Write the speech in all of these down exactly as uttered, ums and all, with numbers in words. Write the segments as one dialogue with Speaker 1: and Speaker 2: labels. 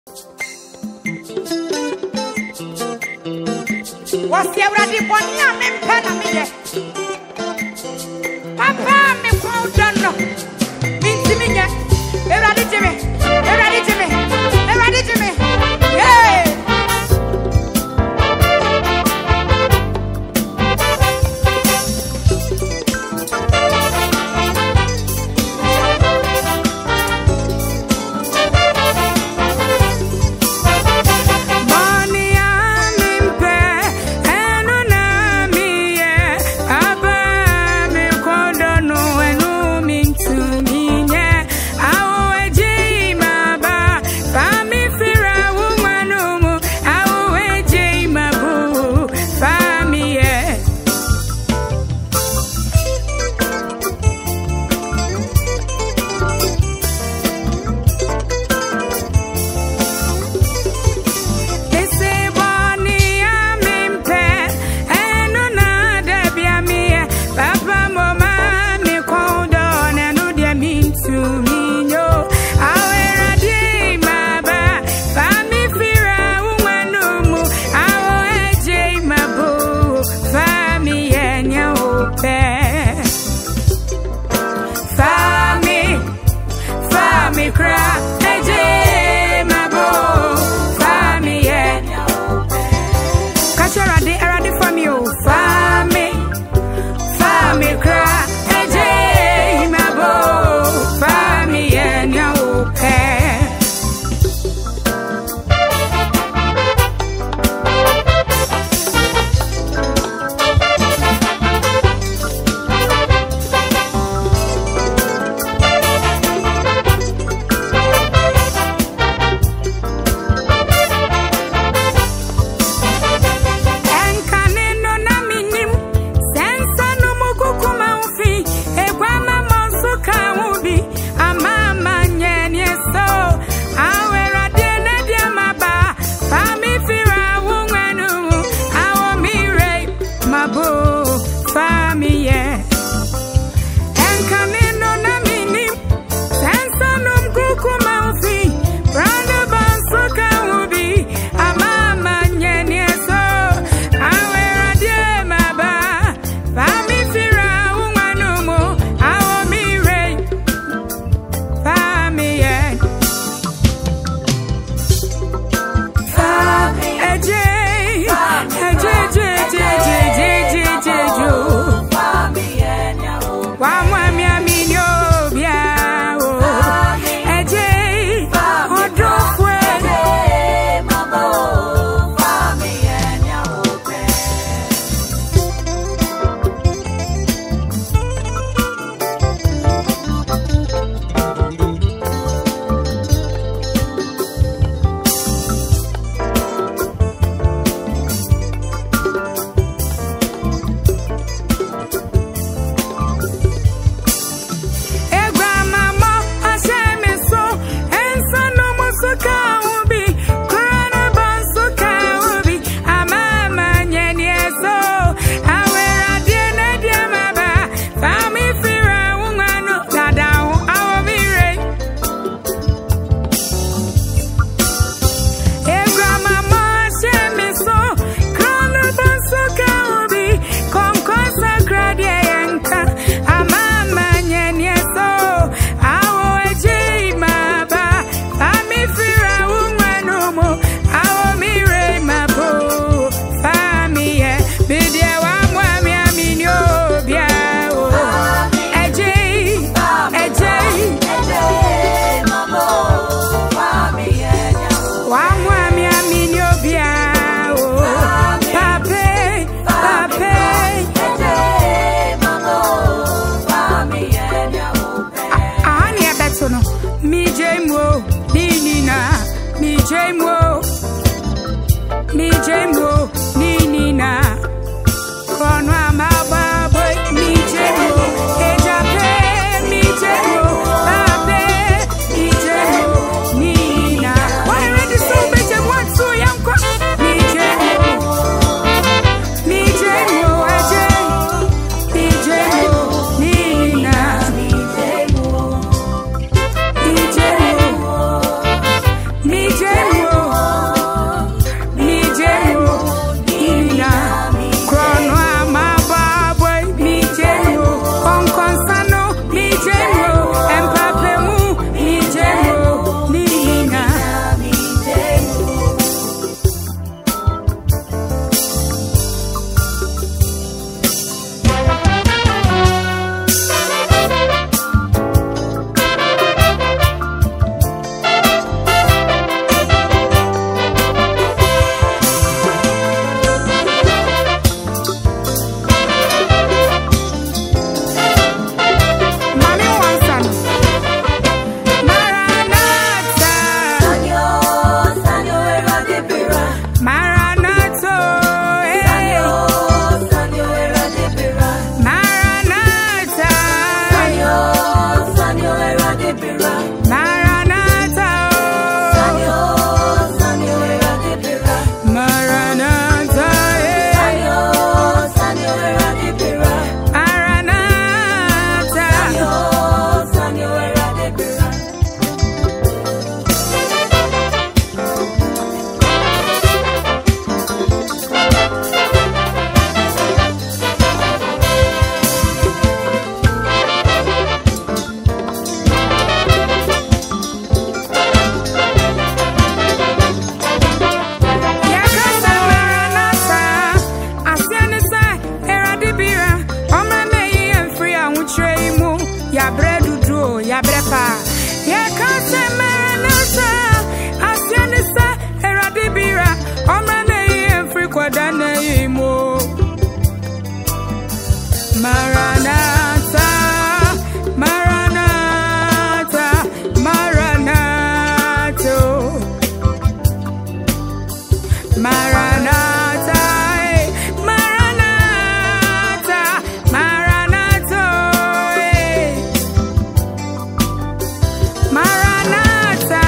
Speaker 1: What's the ready for me? I'm in Panama. Papa, me found done. Means me, yeah. Ready to me, ready to me, ready to me. Yeah.
Speaker 2: Me,
Speaker 1: Maranatha, Maranatha, Maranatha, Maranatha, Maranatha, Maranatha, Maranatha,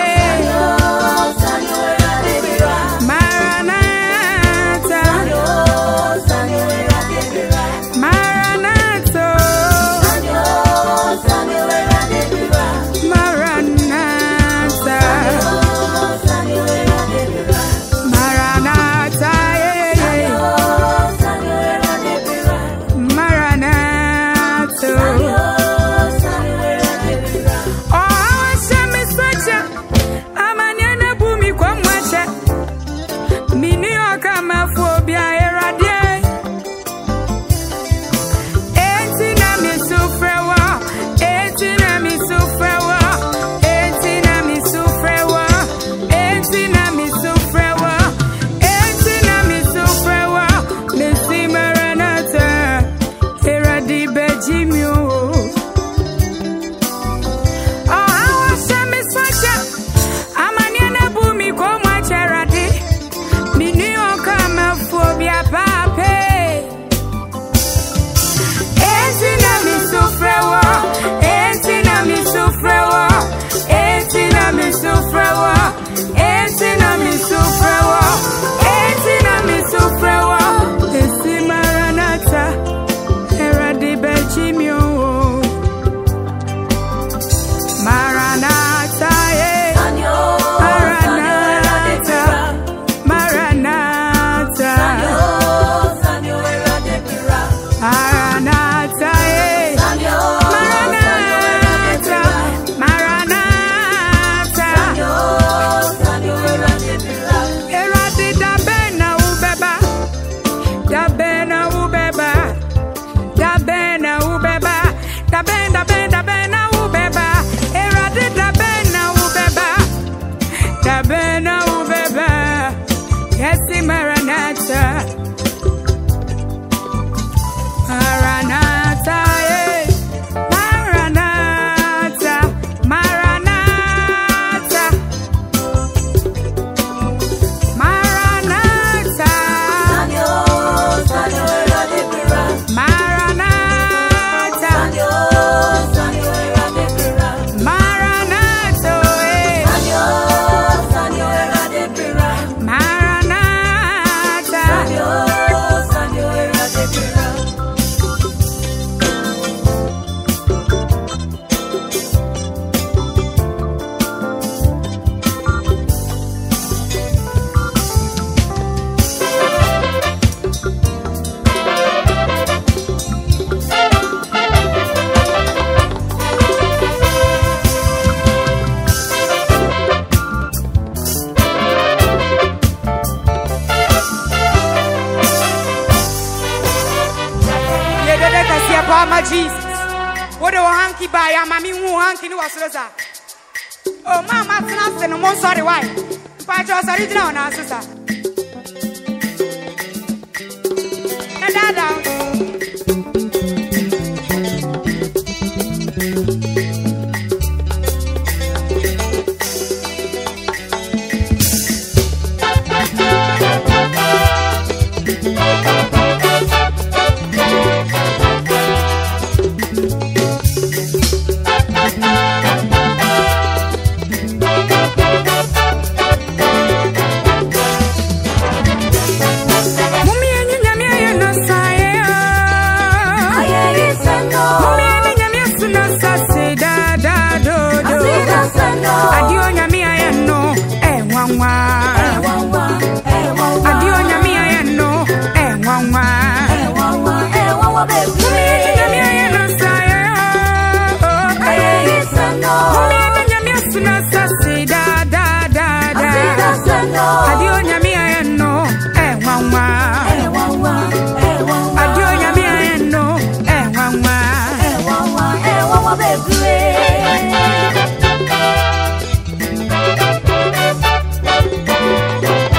Speaker 1: Jesus. What do hanky buy? I'm a mean hanky was Rosa. Oh, Mamma, and no more sorry why. But you're sorry now, sister. Dada. Baby.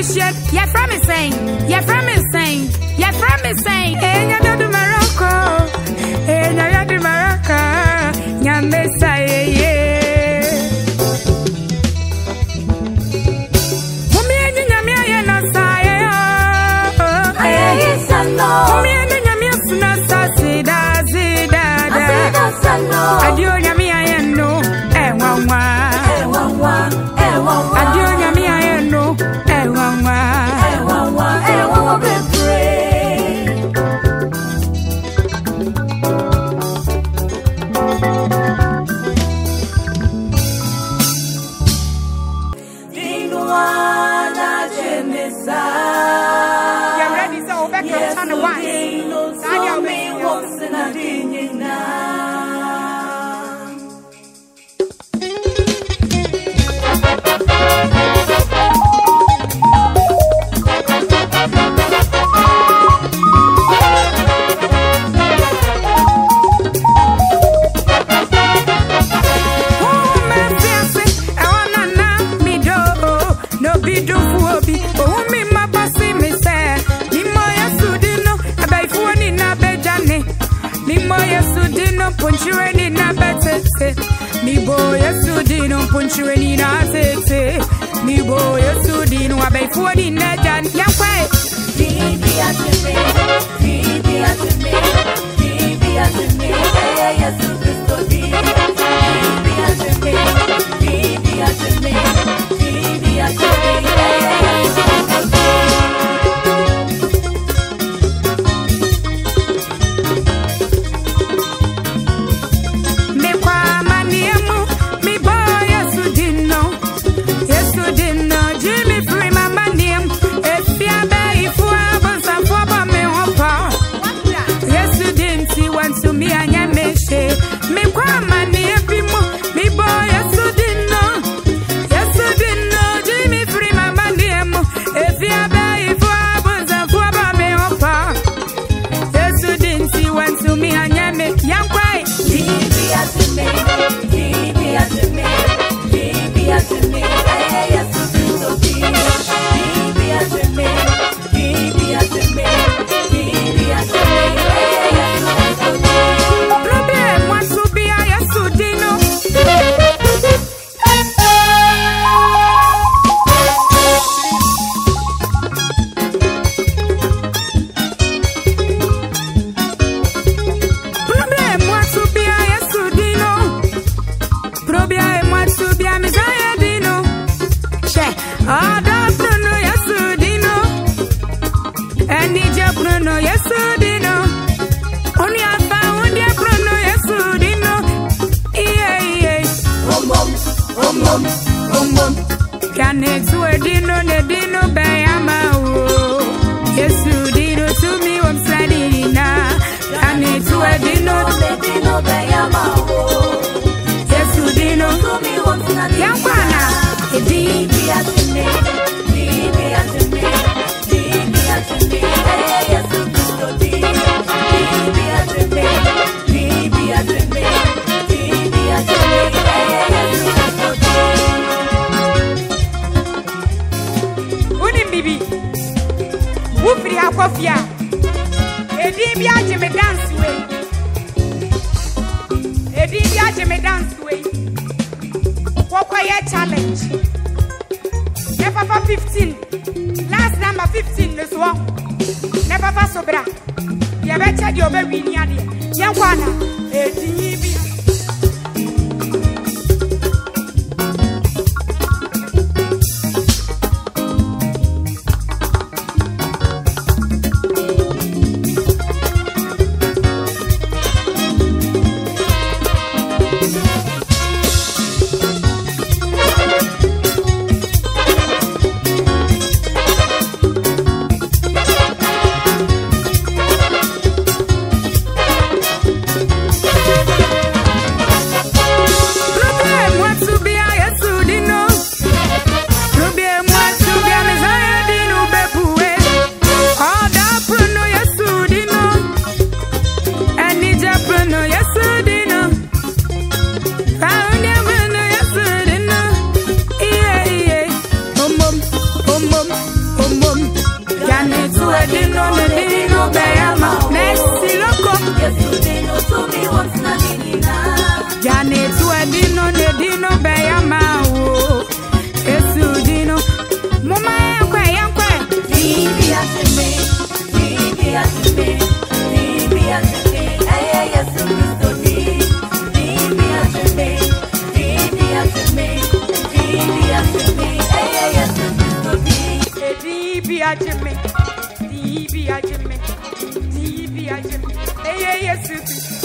Speaker 1: appreciate. Your friend is saying, your friend is saying, your friend is saying, hey, you do Morocco, hey, you do Morocco, you Messiah, yeah. Mommy and you, Yamia, you know, Saya, yes, I know. Mommy and you, Yamia, Suna, Sida, Zida, Adio, Yamia, you know, eh, Mama, eh, Mama, eh, Mama, Adio, Yamia, you know, eh, Mama, eh, Mama, eh, Mama, be pray. Dingwana Jemisa. You're ready, so back to the one. Sadia, me walks in a dinina. Punchureni na betete, mi boy sudino punchureni na tete, mi boy sudino abe fuani na jan yakwe. Bibi atme, bibi atme, bibi atme, eh Yesu Kristo bibi atme, bibi atme, bibi atme, eh Yesu Kristo. dino beyama Messi loco
Speaker 2: Yesu dino to me once na nina
Speaker 1: Jane tu dino ne dino beyama wo Yesu dino Mama yankwe yankwe
Speaker 2: Bibi atime Bibi atime Bibi atime Eye Yesu Kristo di Bibi atime Bibi atime Bibi atime Eye Yesu Kristo di
Speaker 1: Bibi atime Bibi atime Bibi atime Eye Yesu Kristo